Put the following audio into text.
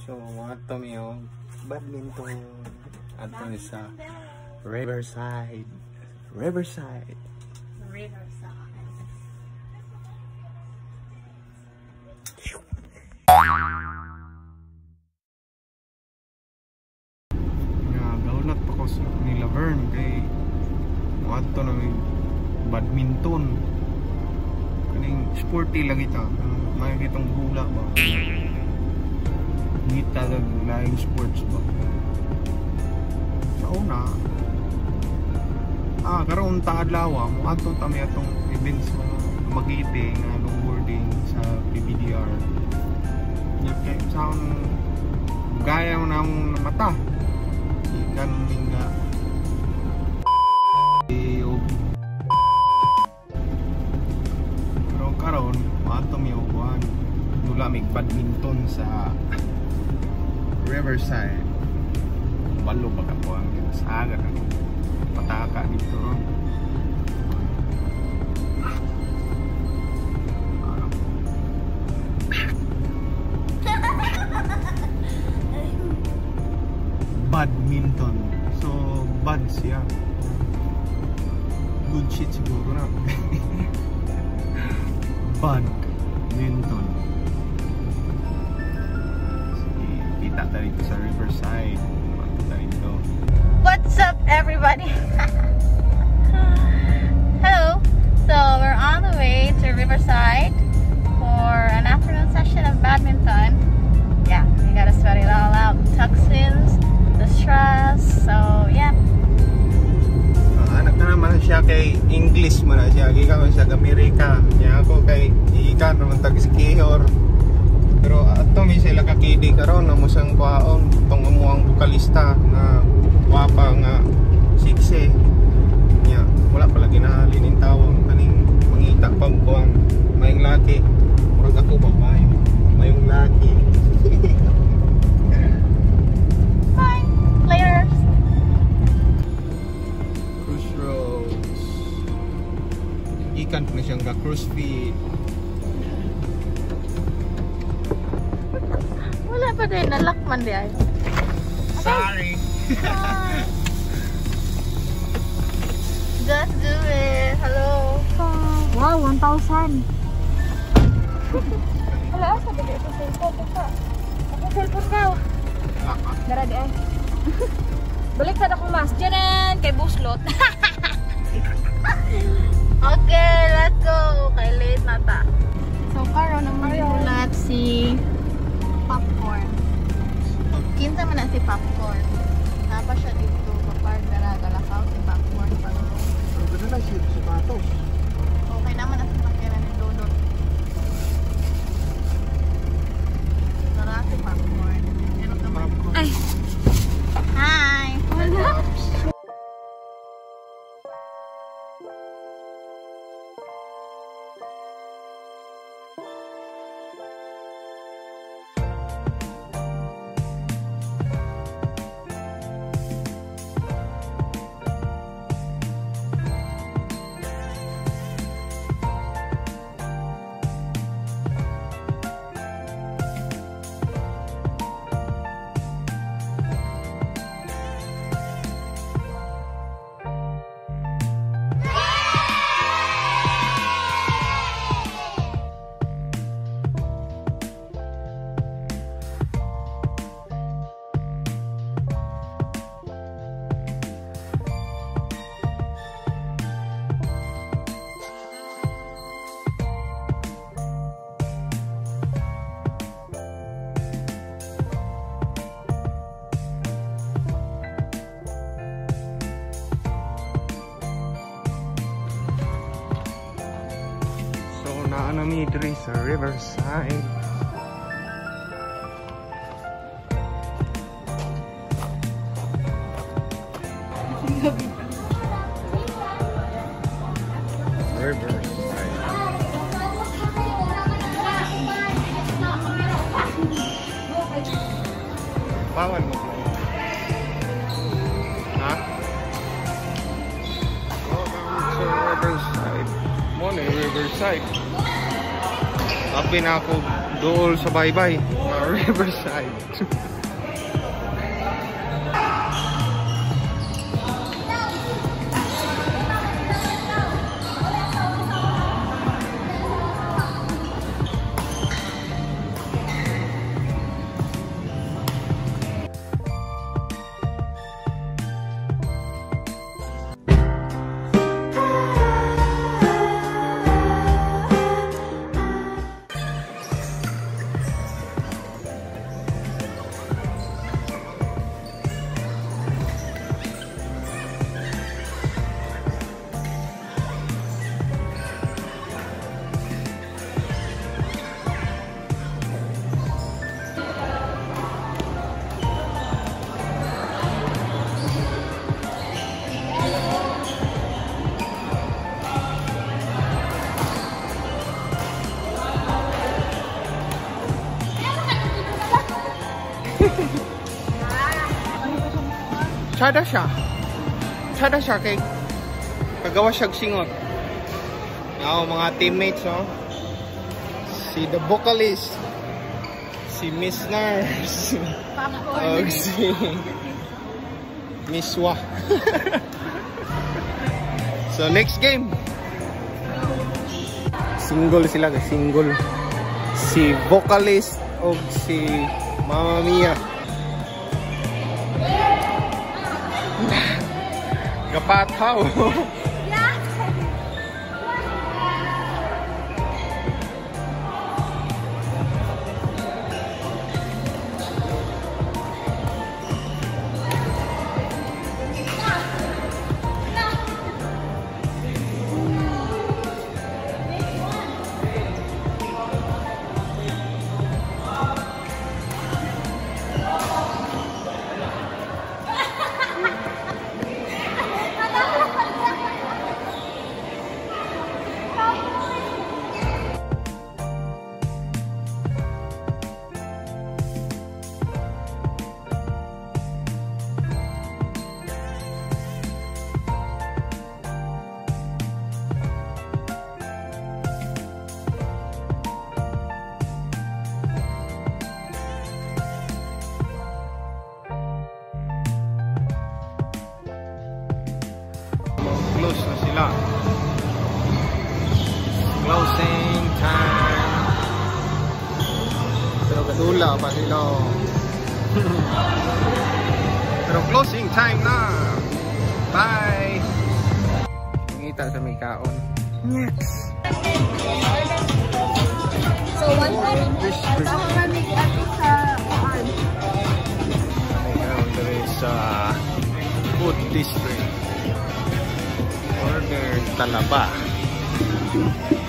So, mga tumiyo, badminton. Ato ni sa Riverside. Riverside. Gaunat pa ko sa nila Vern kay ato na may badminton. Kaning sporty lang ita. May kitang hula ba? Hindi talagang laing sports ba? Sa una, karoon taadlaw mo atong tami atong events sa Magite nga longboarding sa PBDR. Nya kay sa gaya na mong mata. Ikan nga pero karon atong yuwan nulamig badminton sa Riverside. Balo pa ka po ang saga na pataka dito ron. Badminton. So, bad siya. Good shit siguro na. Badminton. Kita tayo dito sa Riverside. What's up, everybody? Hello. So we're on the way to Riverside for an afternoon session of badminton. Yeah, we gotta sweat it all out. Toxins, the stress. So yeah. Anak na naman siya kay English mo na siya. Gikan siya sa Amerika. Niya ako kay ikan naman tag-skihor. Pero ato may sila kakidi karon na musang kwaon itong umuang vokalista na wapa nga sikse niya. Wala pala ginahalining tawang kaning mangita pang kuang mayong laki. Murag ako babae. Mayong laki. Bye. Later. Cruise Roads. Ikan na siyang ka-cruise feed. Wala pa din, nalakman di ay. Sorry. Just do it. Hello. Wow, 1,000. Wala, sabi ko sa cellphone. Ako cellphone ka. Dara di ay. Balik sa akong mas. Diyan kay Buslot. Okay, let's go. Kay late na ta. So, karon ang magulat si Popcorn. Kinsa man na si Popcorn. Napa siya dito kapag galakaw si Popcorn. Ang ganda na si Patos. Okay naman ang pagkira ni Dodot. Tara si Popcorn. Ay! Hi! Hello! Naano mi diri sa Riverside. Riverside. Bawan mo. Ha? Sa Riverside. Riverside. Abi na ako dool sa baybay. Riverside. Tsada siya kay kagawa siyang singot. Ako mga teammates, oh. Si the vocalist, si Miss Nurse, og si Miss Wa. So next game, single sila, single. Si vocalist og si Mamma Mia. Kapataw. Close na sila. Closing time. Pero kasula pa sila. Pero closing time na. Bye. Ngita sa may kaon. Next. So, one time, ako kami ato sa farm. There is food district. Order talaba.